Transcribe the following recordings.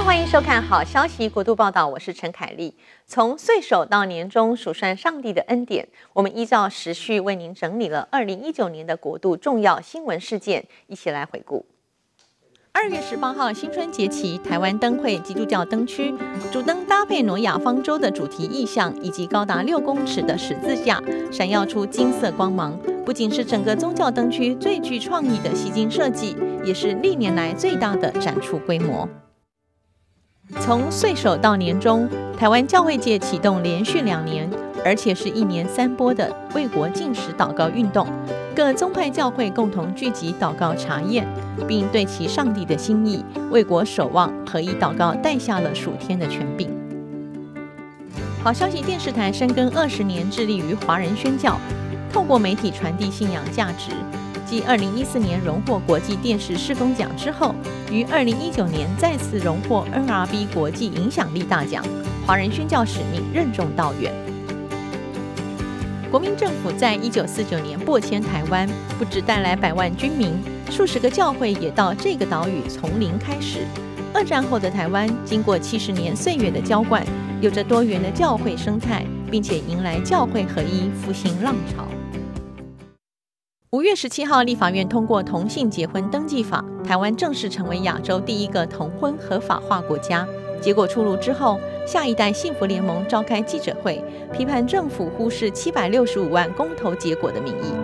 欢迎收看《好消息国度报道》，我是陈凯丽。从岁首到年终，数算上帝的恩典，我们依照时序为您整理了2019年的国度重要新闻事件，一起来回顾。2月18号新春节期，台湾灯会基督教灯区主灯搭配挪亚方舟的主题意象，以及高达6公尺的十字架，闪耀出金色光芒。不仅是整个宗教灯区最具创意的吸睛设计，也是历年来最大的展出规模。从岁首到年终，台湾教会界启动连续2年，而且是1年3波的为国禁食祷告运动。各宗派教会共同聚集祷告查验，并对其上帝的心意，为国守望，合一祷告带下了属天的权柄。好消息电视台深耕20年，致力于华人宣教，透过媒体传递信仰价值。继2014年荣获国际电视事工奖之后，于2019年再次荣获 NRB 国际影响力大奖，华人宣教使命任重道远。国民政府在1949年拨迁台湾，不只带来100万军民，数十个教会也到这个岛屿从零开始。2战后的台湾，经过70年岁月的浇灌，有着多元的教会生态，并且迎来教会合一复兴浪潮。5月17号，立法院通过同性结婚登记法，台湾正式成为亚洲第一个同婚合法化国家。结果出炉之后，下一代幸福联盟召开记者会，批判政府忽视765万公投结果的民意。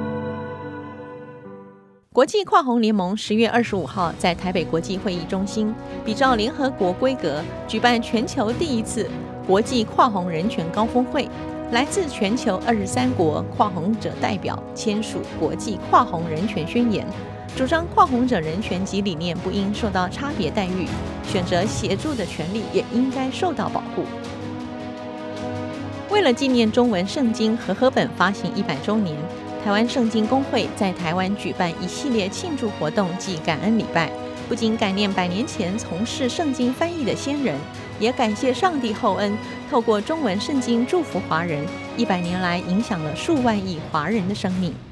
国际跨红联盟10月25号在台北国际会议中心，比照联合国规格，举办全球第一次国际跨红人权高峰会。来自全球23国跨红者代表签署国际跨红人权宣言，主张跨红者人权及理念不应受到差别待遇，选择协助的权利也应该受到保护。为了纪念中文圣经和合本发行100周年，台湾圣经公会在台湾举办一系列庆祝活动及感恩礼拜，不仅感念100年前从事圣经翻译的先人，也感谢上帝厚恩，透过中文圣经祝福华人，100年来影响了数万亿华人的生命。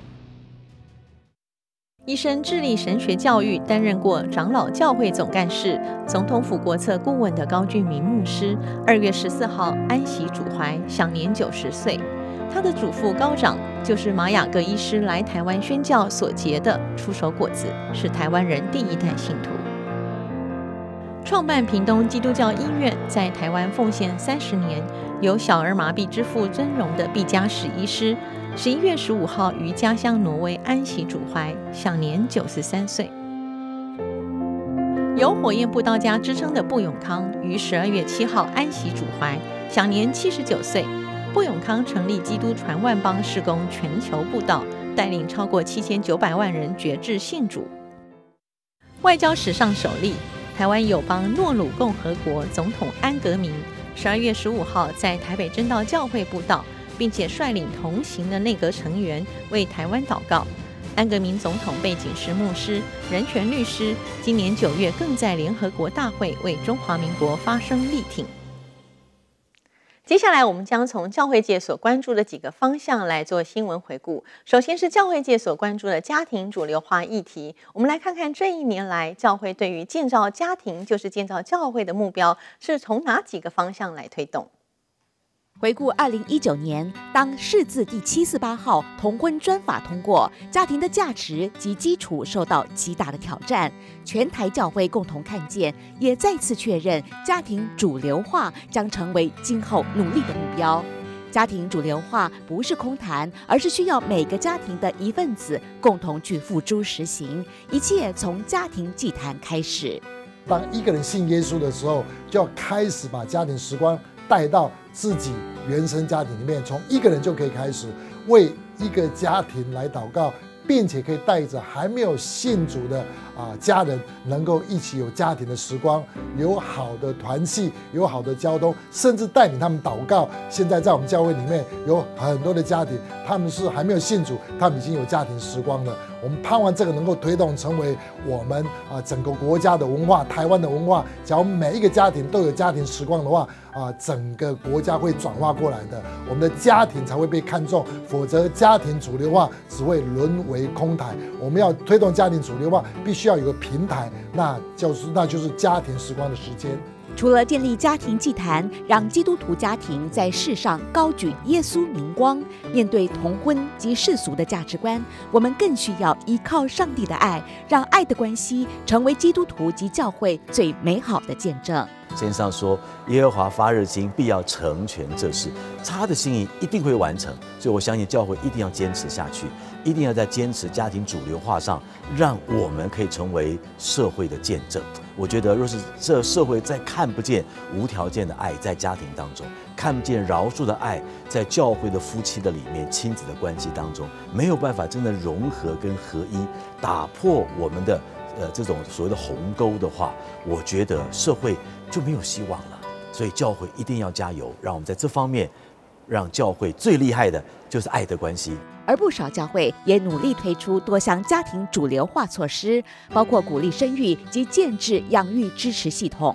一生致力神学教育，担任过长老教会总干事、总统府国策顾问的高俊明牧师，2月14号安息主怀，享年90岁。他的祖父高长就是马雅各医师来台湾宣教所结的出手果子，是台湾人第1代信徒。创办屏东基督教医院，在台湾奉献30年，由小儿麻痹之父尊荣的毕加史医师，11月15号于家乡挪威安息主怀，享年93岁。有火焰布道家之称的布永康，于12月7号安息主怀，享年79岁。布永康成立基督传万邦事工全球布道，带领超过7900万人决志信主。外交史上首例，台湾友邦诺鲁共和国总统安格明12月15号在台北真道教会布道，并且率领同行的内阁成员为台湾祷告。安格明总统背景是牧师、人权律师，今年9月更在联合国大会为中华民国发声力挺。接下来我们将从教会界所关注的几个方向来做新闻回顾。首先是教会界所关注的家庭主流化议题，我们来看看这1年来教会对于建造家庭就是建造教会的目标是从哪几个方向来推动。 回顾2019年，当释字第748号同婚专法通过，家庭的价值及基础受到极大的挑战。全台教会共同看见，也再次确认，家庭主流化将成为今后努力的目标。家庭主流化不是空谈，而是需要每个家庭的一份子共同去付诸实行，一切从家庭祭坛开始。 当一个人信耶稣的时候，就要开始把家庭时光带到自己原生家庭里面，从一个人就可以开始为一个家庭来祷告，并且可以带着还没有信主的家人，能够一起有家庭的时光，有好的团契，有好的交通，甚至带领他们祷告。现在在我们教会里面有很多的家庭，他们是还没有信主，他们已经有家庭时光了。我们盼望这个能够推动成为我们整个国家的文化，台湾的文化。假如每一个家庭都有家庭时光的话， 整个国家会转化过来的，我们的家庭才会被看重，否则家庭主流化只会沦为空谈。我们要推动家庭主流化，必须要有个平台，那就是家庭时光的时间。 除了建立家庭祭坛，让基督徒家庭在世上高举耶稣明光，面对同婚及世俗的价值观，我们更需要依靠上帝的爱，让爱的关系成为基督徒及教会最美好的见证。 圣经上说，耶和华发热心，必要成全这事，他的心意一定会完成。所以我相信教会一定要坚持下去，一定要在坚持家庭主流化上，让我们可以成为社会的见证。我觉得，若是这社会再看不见无条件的爱在家庭当中，看不见饶恕的爱在教会的夫妻的里面、亲子的关系当中，没有办法真的融合跟合一，打破我们的这种所谓的鸿沟的话，我觉得社会就没有希望了。所以教会一定要加油，让我们在这方面，让教会最厉害的就是爱的关系。 而不少教会也努力推出多项家庭主流化措施，包括鼓励生育及建制养育支持系统。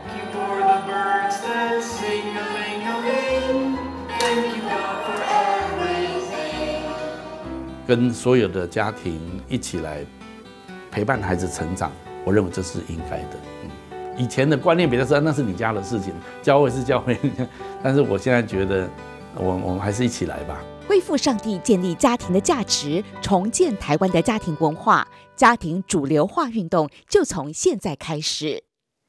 跟所有的家庭一起来陪伴孩子成长，我认为这是应该的。以前的观念比较说那是你家的事情，教会是教会，但是我现在觉得我们还是一起来吧。 恢复上帝建立家庭的价值，重建台湾的家庭文化，家庭主流化运动就从现在开始。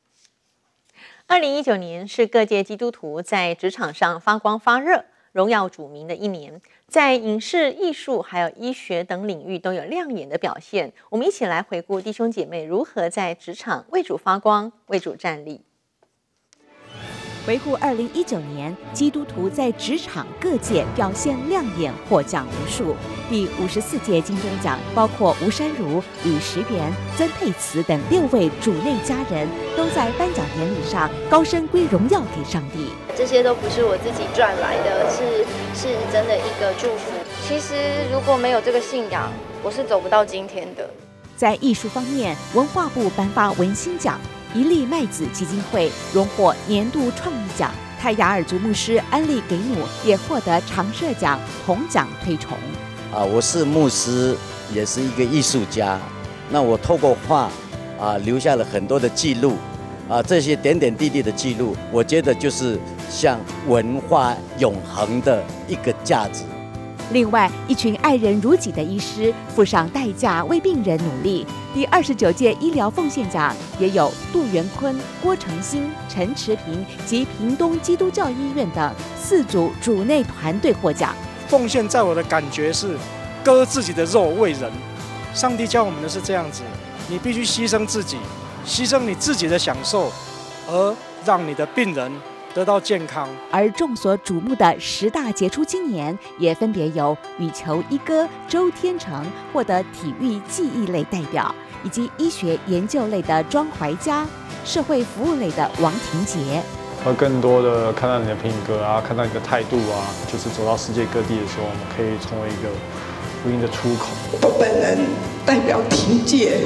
2019年是各界基督徒在职场上发光发热、荣耀主名的一年，在影视、艺术还有医学等领域都有亮眼的表现。我们一起来回顾弟兄姐妹如何在职场为主发光、为主站立。 回顾2019年，基督徒在职场各界表现亮眼，获奖无数。第54届金钟奖包括吴珊如、吕石原、曾沛慈等6位主内家人，都在颁奖典礼上高声归荣耀给上帝。 这些都不是我自己赚来的，是真的一个祝福。其实如果没有这个信仰，我是走不到今天的。 在艺术方面，文化部颁发文心奖。一粒麦子基金会荣获年度创意奖，泰雅尔族牧师安利给努也获得常设奖铜奖推崇。 我是牧师，也是一个艺术家。那我透过画留下了很多的记录这些点点滴滴的记录，我觉得就是像文化永恒的一个价值。 另外，一群爱人如己的医师付上代价为病人努力。第29届医疗奉献奖也有杜元坤、郭成新、陈池平及屏东基督教医院等4组主内团队获奖。 奉献在我的感觉是割自己的肉为人。上帝教我们的是这样子，你必须牺牲自己，牺牲你自己的享受，而让你的病人得到健康。 而众所瞩目的10大杰出青年，也分别由羽球一哥周天成获得体育技艺类代表，以及医学研究类的庄怀嘉，社会服务类的王庭杰。 会更多的看到你的品格看到你的态度就是走到世界各地的时候，我们可以成为一个福音的出口。 我本人代表庭杰，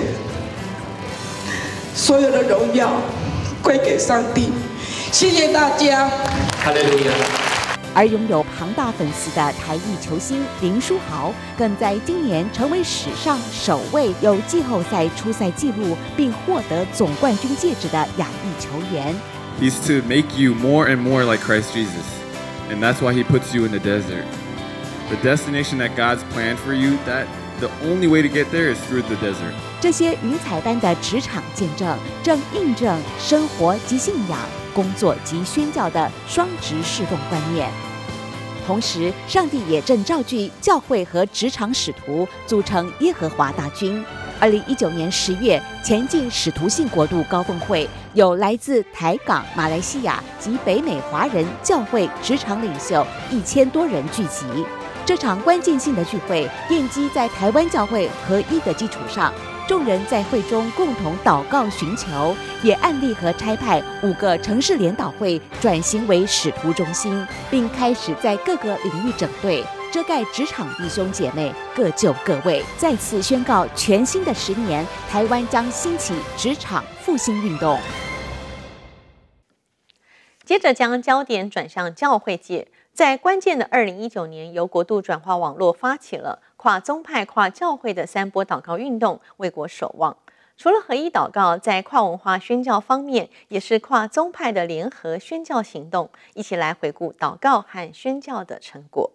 所有的荣耀归给上帝。谢谢大家， 哈利路亚。 而拥有庞大粉丝的台裔球星林书豪，更在今年成为史上首位有季后赛出赛纪录并获得总冠军戒指的亚裔球员。 He's to make you more and more like Christ Jesus, and that's why he puts you in the desert. The destination that God's planned for you, that the only way to get there is through the desert. 这些云彩般的职场见证，正印证生活及信仰、工作及宣教的双职侍奉观念。同时，上帝也正召聚教会和职场使徒，组成耶和华大军。2019年10月，前进使徒性国度高峰会，有来自台港、马来西亚及北美华人教会职场领袖1000多人聚集。这场关键性的聚会，奠基在台湾教会合一的基础上。众人在会中共同祷告寻求，也按立和差派5个城市联导会转型为使徒中心，并开始在各个领域整队，遮盖职场弟兄姐妹，各就各位。再次宣告，全新的10年，台湾将兴起职场复兴运动。 接着将焦点转向教会界，在关键的2019年，由国度转化网络发起了跨宗派、跨教会的3波祷告运动，为国守望。除了合一祷告，在跨文化宣教方面，也是跨宗派的联合宣教行动。一起来回顾祷告和宣教的成果。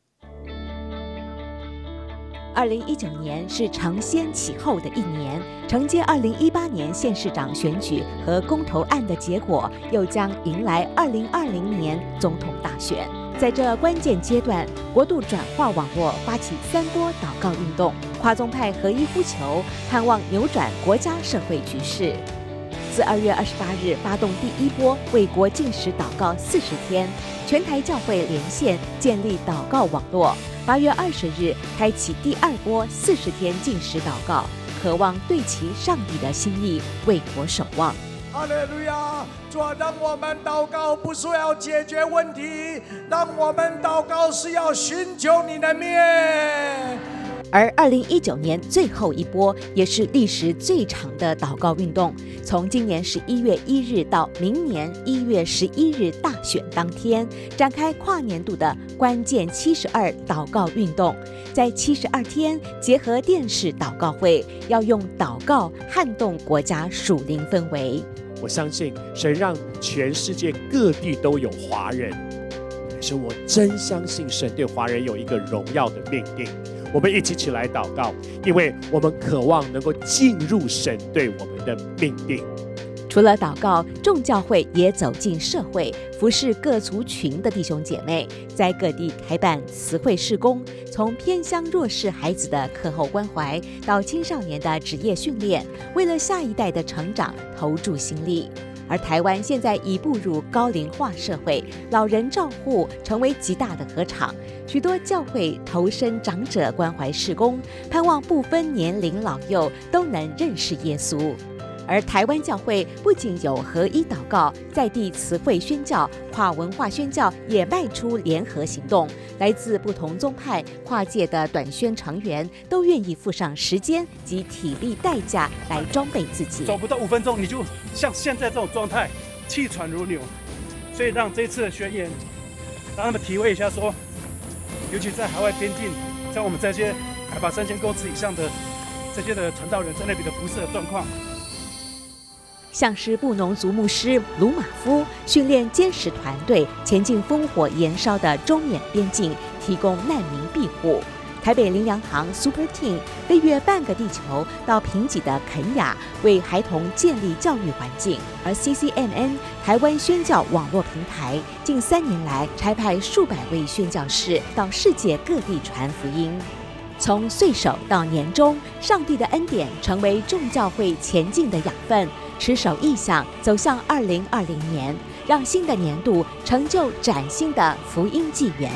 2019年是承先启后的一年，承接2018年县市长选举和公投案的结果，又将迎来2020年总统大选。在这关键阶段，国度转化网络发起3波祷告运动，跨宗派合一呼求，盼望扭转国家社会局势。自2月28日发动第1波为国禁食祷告40天，全台教会连线建立祷告网络。8月20日开启第2波40天禁食祷告，渴望对齐上帝的心意，为国守望。 哈利路亚！主啊，让我们祷告不是要解决问题，让我们祷告是要寻求你的面。 而2019年最后一波，也是历时最长的祷告运动，从今年11月1日到明年1月11日大选当天，展开跨年度的关键72祷告运动。在72天，结合电视祷告会，要用祷告撼动国家属灵氛围。 我相信神让全世界各地都有华人，可是我真相信神对华人有一个荣耀的命定。我们一起来祷告，因为我们渴望能够进入神对我们的命定。 除了祷告，众教会也走进社会，服侍各族群的弟兄姐妹，在各地开办慈惠事工，从偏乡弱势孩子的课后关怀，到青少年的职业训练，为了下一代的成长投注心力。而台湾现在已步入高龄化社会，老人照护成为极大的禾场，许多教会投身长者关怀事工，盼望不分年龄老幼都能认识耶稣。而台湾教会不仅有合一祷告、在地慈惠宣教、跨文化宣教，也迈出联合行动。来自不同宗派、跨界的短宣成员都愿意付上时间及体力代价来装备自己。 走不到5分钟，你就像现在这种状态，气喘如牛。所以让这次的宣言，让他们体会一下说，尤其在海外边境，像我们这些海拔3000公尺以上的这些的传道人在那边的辐射状况。 像是布农族牧师鲁马夫训练坚实团队前进烽火延烧的中缅边境，提供难民庇护。台北林良堂 Super Team 飞越半个地球到贫瘠的肯亚，为孩童建立教育环境。而 CCMN 台湾宣教网络平台近3年来差派数百位宣教士到世界各地传福音。从岁首到年终，上帝的恩典成为众教会前进的养分。持守意向，走向2020年，让新的年度成就崭新的福音纪元。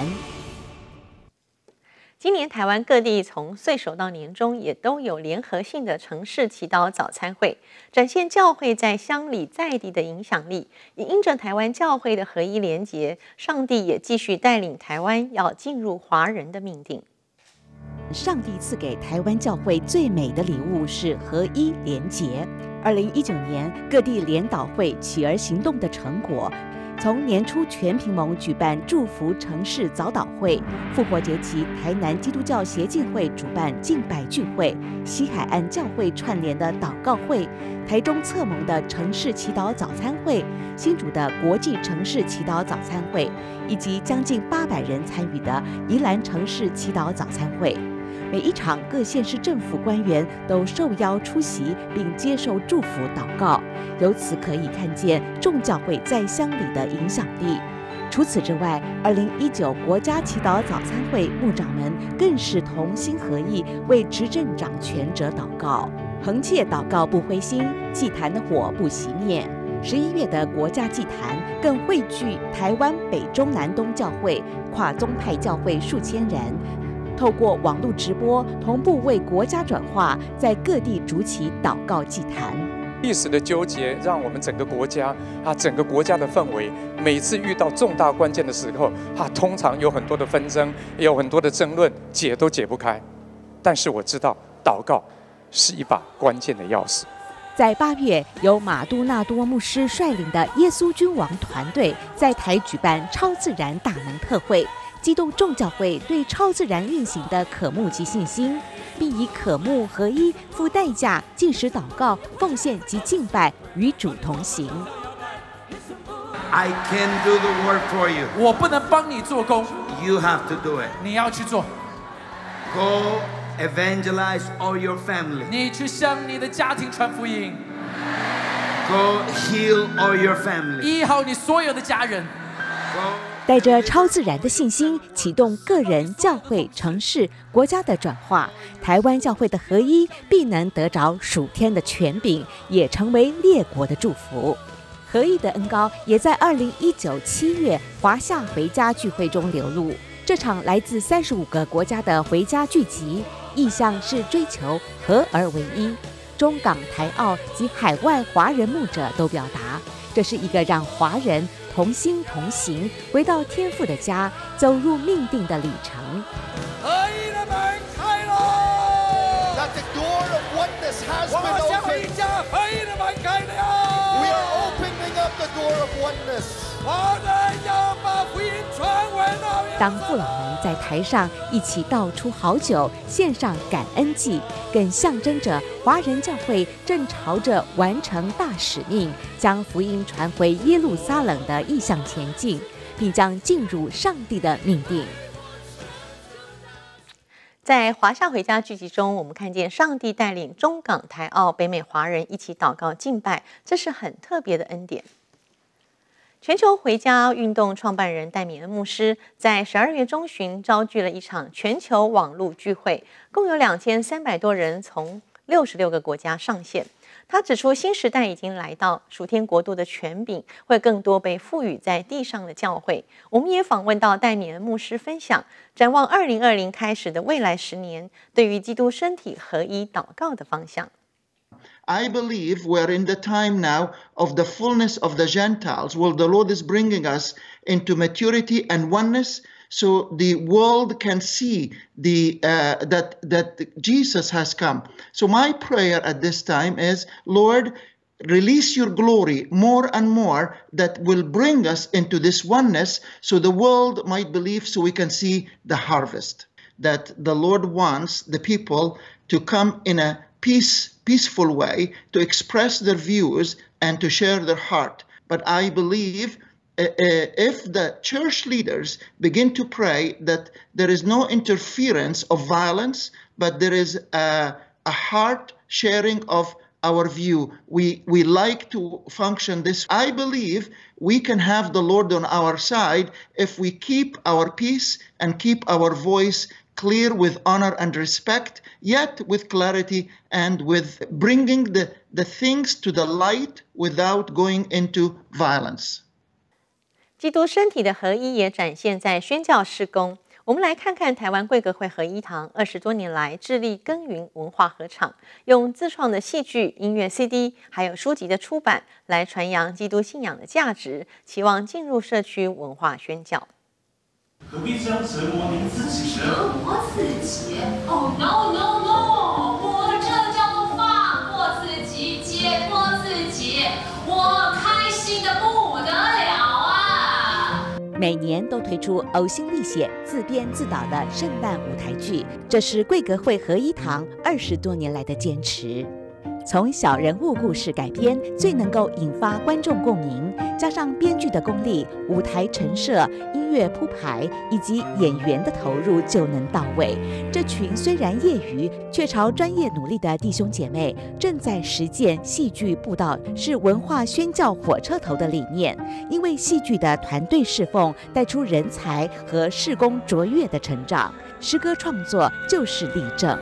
今年台湾各地从岁首到年终，也都有联合性的城市祈祷早餐会，展现教会在乡里在地的影响力。也因着台湾教会的合一连结，上帝也继续带领台湾要进入华人的命定。 上帝赐给台湾教会最美的礼物是合一连结。2019年各地联祷会起而行动的成果，从年初全屏盟举办祝福城市早祷会，复活节期台南基督教协进会主办敬拜聚会，西海岸教会串联的祷告会，台中侧盟的城市祈祷早餐会，新竹的国际城市祈祷早餐会，以及将近800人参与的宜兰城市祈祷早餐会。每一场各县市政府官员都受邀出席，并接受祝福祷告，由此可以看见众教会在乡里的影响力。除此之外，2019国家祈祷早餐会牧长们更是同心合意，为执政掌权者祷告，横切祷告不灰心，祭坛的火不熄灭。11月的国家祭坛更汇聚台湾北中南东教会、跨宗派教会数千人。透过网络直播，同步为国家转化，在各地筑起祷告祭坛。 历史的纠结，让我们整个国家整个国家的氛围，每次遇到重大关键的时候通常有很多的纷争，也有很多的争论，解都解不开。但是我知道，祷告是一把关键的钥匙。 在8月，由马杜纳多牧师率领的耶稣君王团队在台举办超自然大能特会，激动众教会对超自然运行的渴慕及信心，并以渴慕合一、付代价、禁食祷告、奉献及敬拜与主同行。 I can do the work for you. 我不能帮你做工。 You have to do it. 你要去做。 Go evangelize all your family. 你去向你的家庭传福音。 Go heal all your family. 医好你所有的家人。 带着超自然的信心，启动个人、教会、城市、国家的转化。台湾教会的合一，必能得着属天的权柄，也成为列国的祝福。合一的恩膏也在2019 7月华夏回家聚会中流露。这场来自35个国家的回家聚集，意向是追求合而为一。中港台澳及海外华人牧者都表达，这是一个让华人同心同行，回到天父的家，走入命定的旅程。 合一的门开了， That the door of oneness has been 华夏回 opened. 家合一的门开了。 We are opening up the door of oneness. 我们要把福音传回到。 当父老们在台上一起倒出好酒，献上感恩祭，更象征着华人教会正朝着完成大使命，将福音传回耶路撒冷的意向前进，并将进入上帝的命定。 在华夏回家聚集中，我们看见上帝带领中港台澳北美华人一起祷告敬拜，这是很特别的恩典。全球回家运动创办人戴米恩牧师在12月中旬召聚了一场全球网络聚会，共有2300多人从66个国家上线。他指出，新时代已经来到，属天国度的权柄会更多被赋予在地上的教会。我们也访问到戴米恩牧师分享，展望2020开始的未来10年，对于基督身体合一祷告的方向。 I believe we're in the time now of the fullness of the Gentiles, where the Lord is bringing us into maturity and oneness, so the world can see that Jesus has come. So my prayer at this time is, Lord, release your glory more and more that will bring us into this oneness, so the world might believe, so we can see the harvest. That the Lord wants the people to come in a peaceful way, to express their views and to share their heart. But I believe if the church leaders begin to pray that there is no interference of violence, but there is a heart sharing of our view. We like to function this. I believe we can have the Lord on our side if we keep our peace and keep our voice clear with honor and respect, yet with clarity and with bringing the things to the light without going into violence. 基督身体的合一也展现在宣教事工。我们来看看台湾贵格会合一堂20多年来致力耕耘文化合场，用自创的戏剧、音乐 CD 还有书籍的出版来传扬基督信仰的价值，期望进入社区文化宣教。 何必这样折磨您自己呢？ 折磨自己 ？Oh no no no！ 我这叫做放过自己，解脱自己，我开心的不得了啊！ 每年都推出呕心沥血、自编自导的圣诞舞台剧，这是贵格会合一堂20多年来的坚持。从小人物故事改编，最能够引发观众共鸣，加上编剧的功力、舞台陈设、音乐铺排以及演员的投入就能到位。这群虽然业余却朝专业努力的弟兄姐妹，正在实践戏剧布道是文化宣教火车头的理念。因为戏剧的团队侍奉带出人才和事工卓越的成长，诗歌创作就是例证。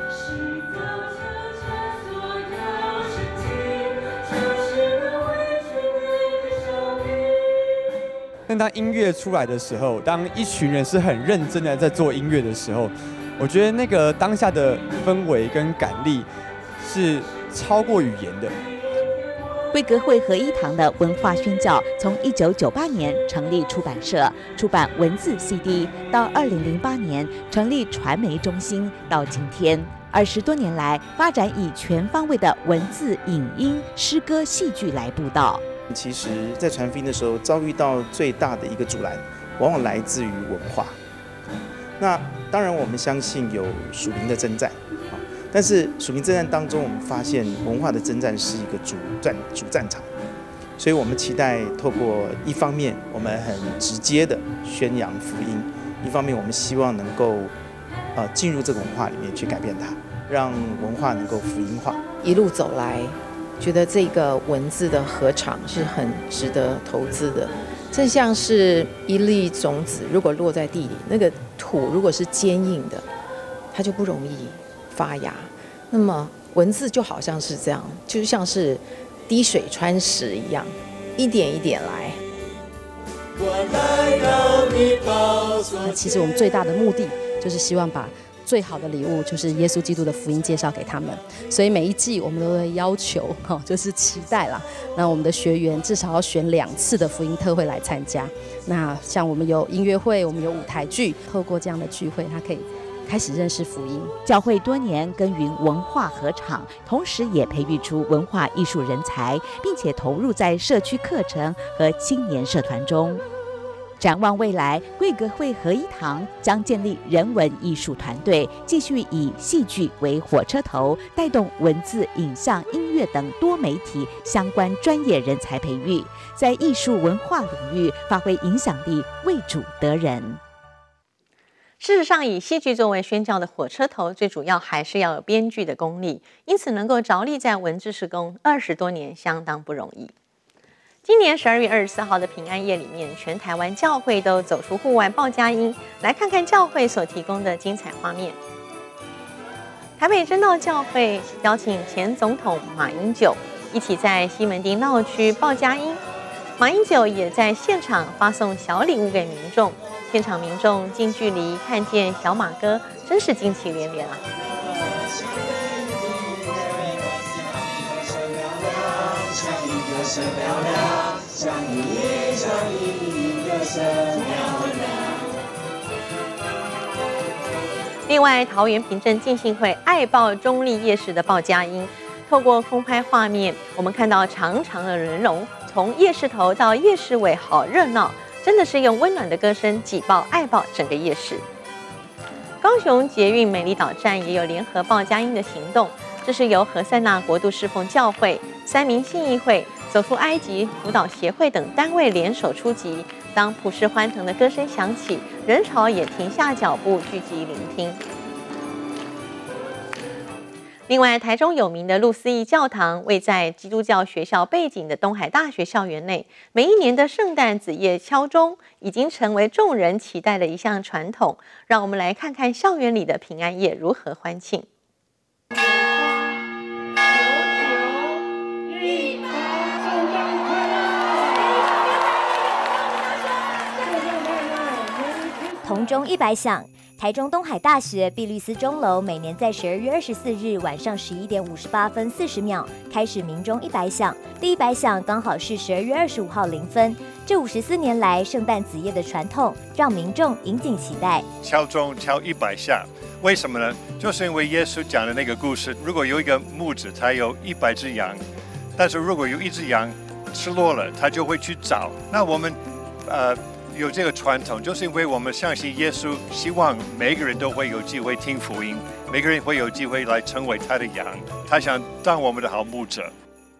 但当音乐出来的时候，当一群人是很认真的在做音乐的时候，我觉得那个当下的氛围跟感力是超过语言的。 贵格会合一堂的文化宣教，从1998年成立出版社，出版文字 CD， 到2008年成立传媒中心，到今天。 20多年来，发展以全方位的文字、影音、诗歌、戏剧来布道。 其实，在传福音的时候，遭遇到最大的一个阻拦，往往来自于文化。那当然，我们相信有属灵的征战，但是属灵征战当中，我们发现文化的征战是一个主战场。所以我们期待透过一方面，我们很直接的宣扬福音；一方面，我们希望能够进入这个文化里面去改变它，让文化能够福音化。 一路走来，觉得这个文字的合场是很值得投资的。正像是一粒种子，如果落在地里，那个土如果是坚硬的，它就不容易发芽。那么文字就好像是这样，就像是滴水穿石一样，一点一点来。 其实我们最大的目的就是希望把最好的礼物，就是耶稣基督的福音介绍给他们。所以每一季我们都会要求，就是期待啦。那我们的学员至少要选2次的福音特会来参加。那像我们有音乐会，我们有舞台剧，透过这样的聚会，他可以开始认识福音。 教会多年耕耘文化合场，同时也培育出文化艺术人才，并且投入在社区课程和青年社团中。展望未来，贵格会合一堂将建立人文艺术团队，继续以戏剧为火车头，带动文字、影像、音乐等多媒体相关专业人才培育，在艺术文化领域发挥影响力，为主得人。 事实上，以戏剧作为宣教的火车头，最主要还是要有编剧的功力，因此能够着力在文字事工20多年，相当不容易。今年12月24号的平安夜里面，全台湾教会都走出户外报佳音，来看看教会所提供的精彩画面。台北真道教会邀请前总统马英九一起在西门町闹区报佳音，马英九也在现场发送小礼物给民众，现场民众近距离看见小马哥，真是惊奇连连啊！另外，桃园平镇浸信会爱报中立夜市的报佳音，透过空拍画面，我们看到长长的人龙从夜市头到夜市尾，好热闹，真的是用温暖的歌声挤爆爱报整个夜市。高雄捷运美丽岛站也有联合报佳音的行动，这是由何塞纳国度侍奉教会、三民信义会、走出埃及辅导协会等单位联手出击。当普世欢腾的歌声响起，人潮也停下脚步，聚集聆听。另外，台中有名的路思义教堂位在基督教学校背景的东海大学校园内，每一年的圣诞子夜敲钟已经成为众人期待的一项传统。让我们来看看校园里的平安夜如何欢庆。 同钟100响。台中东海大学碧律斯钟楼每年在12月24日晚上11点58分40秒开始鸣钟100响，第100响刚好是12月25号0分。这54年来圣诞子夜的传统，让民众引颈期待。 敲钟敲100下，为什么呢？就是因为耶稣讲的那个故事，如果有一个牧子，他有100只羊，但是如果有一只羊失落了，他就会去找。那我们有这个传统，就是因为我们相信耶稣，希望每个人都会有机会听福音，每个人会有机会来成为他的羊，他想当我们的好牧者。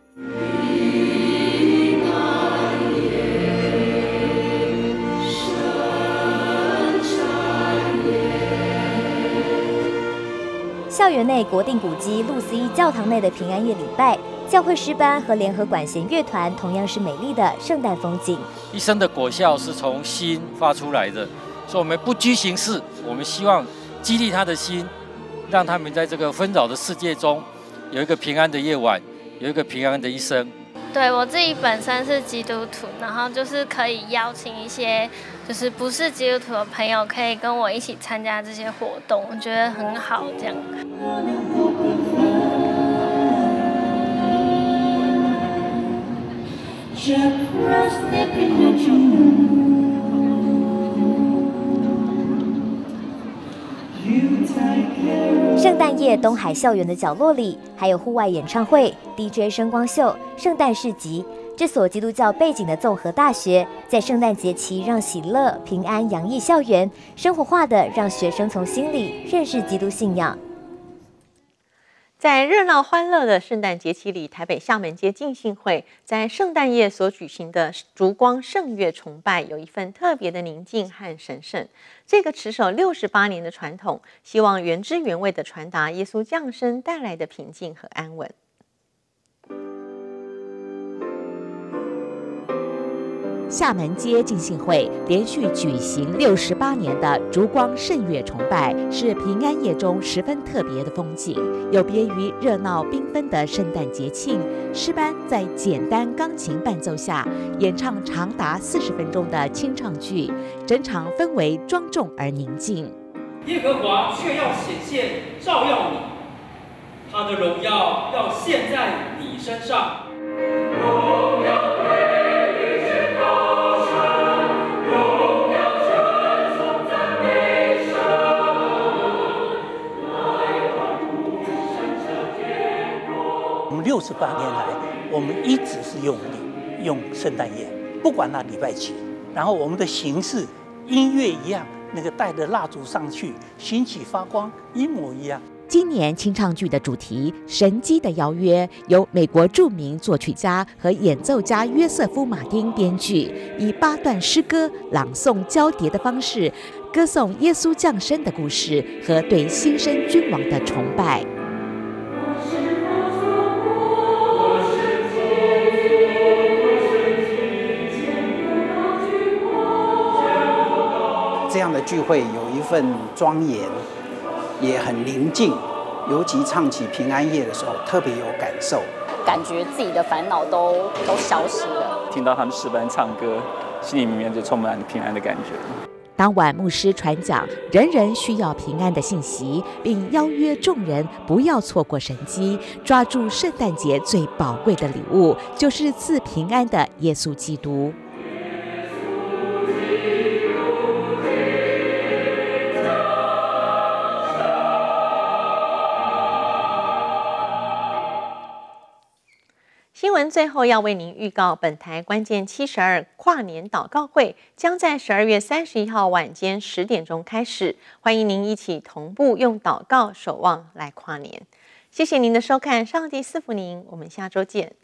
校园内国定古迹路思义教堂内的平安夜礼拜，教会诗班和联合管弦乐团同样是美丽的圣诞风景。 一生的果效是从心发出来的，所以我们不拘形式，我们希望激励他的心，让他们在这个纷扰的世界中有一个平安的夜晚，有一个平安的一生。 对，我自己本身是基督徒，然后就是可以邀请一些就是不是基督徒的朋友，可以跟我一起参加这些活动，我觉得很好这样。 圣诞夜，东海校园的角落里，还有户外演唱会、DJ 声光秀、圣诞市集。这所基督教背景的综合大学，在圣诞节期让喜乐、平安洋溢校园，生活化的让学生从心里认识基督信仰。 在热闹欢乐的圣诞节期里，台北厦门街浸信会在圣诞夜所举行的烛光圣乐崇拜，有一份特别的宁静和神圣。这个持守68年的传统，希望原汁原味地传达耶稣降生带来的平静和安稳。 厦门街浸信会连续举行68年的烛光圣乐崇拜，是平安夜中十分特别的风景。有别于热闹缤纷的圣诞节庆，诗班在简单钢琴伴奏下演唱长达40分钟的清唱剧，整场氛围庄重而宁静。 耶和华却要显现照耀你，他的荣耀要现在你身上。荣耀我们68年来，我们一直是用圣诞夜，不管那礼拜几，然后我们的形式、音乐一样，那个带着蜡烛上去，星起发光，一模一样。 今年清唱剧的主题《神机的邀约》由美国著名作曲家和演奏家约瑟夫·马丁编剧，以8段诗歌朗诵交叠的方式，歌颂耶稣降生的故事和对新生君王的崇拜。 这样的聚会有一份庄严，也很宁静，尤其唱起平安夜的时候，特别有感受， 感觉自己的烦恼都消失了。 听到他们诗班唱歌，心里面就充满了平安的感觉。 当晚，牧师传讲人人需要平安的信息，并邀约众人不要错过神机，抓住圣诞节最宝贵的礼物，就是赐平安的耶稣基督。 新闻最后要为您预告，本台关键72跨年祷告会将在12月31号晚间10点钟开始，欢迎您一起同步用祷告守望来跨年。谢谢您的收看，上帝赐福您，我们下周见。